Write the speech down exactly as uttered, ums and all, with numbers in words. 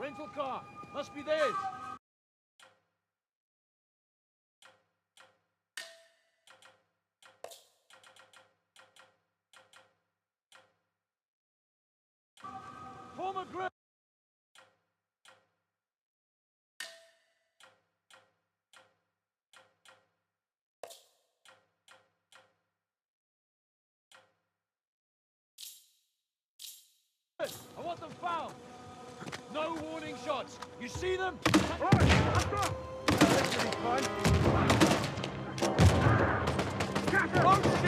Rental car. Must be theirs. Form a group. I want them found. No warning shots. You see them? All right, let's go. This will be fun. Captain!